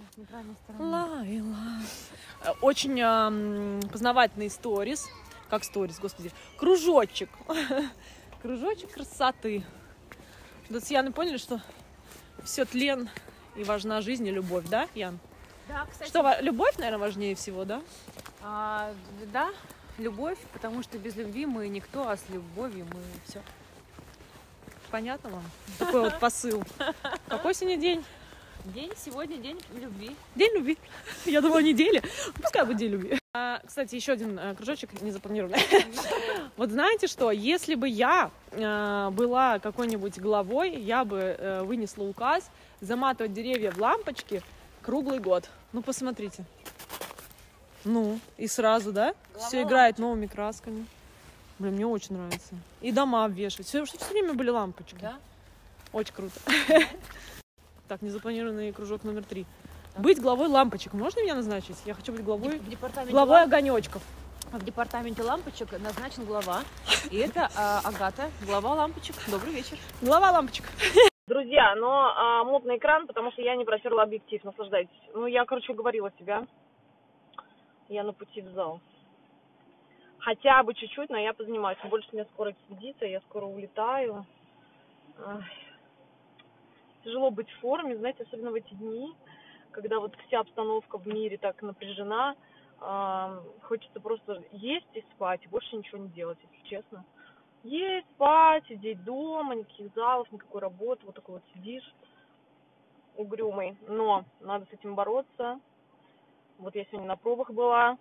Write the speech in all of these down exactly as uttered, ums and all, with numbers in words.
нейтральной стороны. Лайла. Очень э, познавательный сторис. Как сторис, господи. Кружочек. Кружочек красоты. Да с Яной поняли, что все тлен и важна жизнь и любовь, да, Ян? Да, кстати. Что, любовь, наверное, важнее всего, да? А, да, любовь, потому что без любви мы никто, а с любовью мы все. Понятно вам? Такой вот посыл. Какой сегодня день? День сегодня день любви. День любви. Я думала, недели. Пускай будет день любви. А, кстати, еще один а, кружочек незапланированный. Вот знаете что? Если бы я а, была какой-нибудь главой, я бы а, вынесла указ заматывать деревья в лампочки круглый год. Ну, посмотрите. Ну, и сразу, да? Глава Все играет новыми красками. Блин, мне очень нравится. И дома обвешивать. Все, все время были лампочки. Да? Очень круто. Так, незапланированный кружок номер три. Быть главой лампочек. Можно меня назначить? Я хочу быть главой, В департаменте главой ламп... огонечков. В департаменте лампочек назначен глава. И это а, Агата, глава лампочек. Добрый вечер. Глава лампочек. Друзья, но а, мутный экран, потому что я не протерла объектив. Наслаждайтесь. Ну, я, короче, уговорила себя. Я на пути в зал. Хотя бы чуть-чуть, но я позанимаюсь. Больше мне скоро экспедиция, я скоро улетаю. Ай. Тяжело быть в форме, знаете, особенно в эти дни, когда вот вся обстановка в мире так напряжена. Э, хочется просто есть и спать, и больше ничего не делать, если честно. Есть, спать, сидеть дома, никаких залов, никакой работы, вот такой вот сидишь угрюмый. Но надо с этим бороться. Вот я сегодня на пробах была.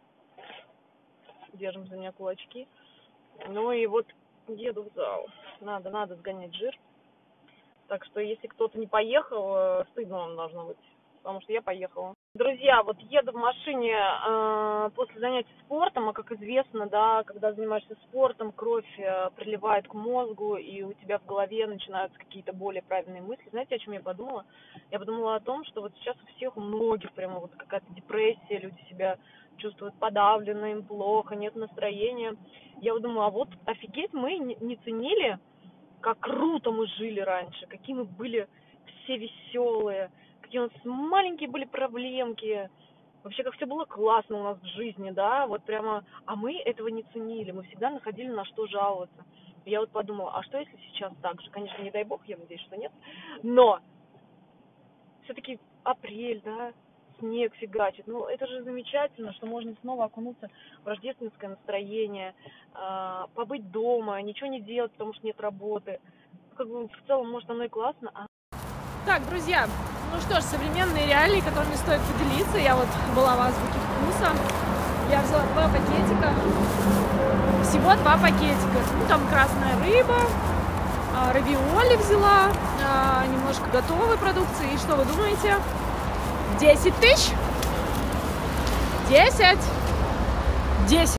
Держим за меня кулачки. Ну и вот еду в зал. Надо, надо сгонять жир. Так что если кто-то не поехал, стыдно вам должно быть. Потому что я поехала. Друзья, вот еду в машине э, после занятий спортом, а как известно, да, когда занимаешься спортом, кровь э, приливает к мозгу, и у тебя в голове начинаются какие-то более правильные мысли. Знаете, о чем я подумала? Я подумала о том, что вот сейчас у всех, у многих прямо вот какая-то депрессия, люди себя чувствуют подавленно, им плохо, нет настроения. Я вот думаю, а вот офигеть, мы не ценили, как круто мы жили раньше, какие мы были все веселые, какие у нас маленькие были проблемки, вообще как все было классно у нас в жизни, да, вот прямо, а мы этого не ценили, мы всегда находили на что жаловаться. И я вот подумала, а что если сейчас так же? Конечно, не дай бог, я надеюсь, что нет, но все-таки апрель, да, снег фигачит, ну это же замечательно, что можно снова окунуться в рождественское настроение, э, побыть дома, ничего не делать, потому что нет работы. Как бы в целом, может, оно и классно. А... Так, друзья, ну что ж, современные реалии, которыми стоит поделиться. Я вот была в азбуке вкуса. Я взяла два пакетика. Всего два пакетика. Ну, там красная рыба, равиоли взяла, немножко готовой продукции. И что вы думаете? десять тысяч? десять? десять.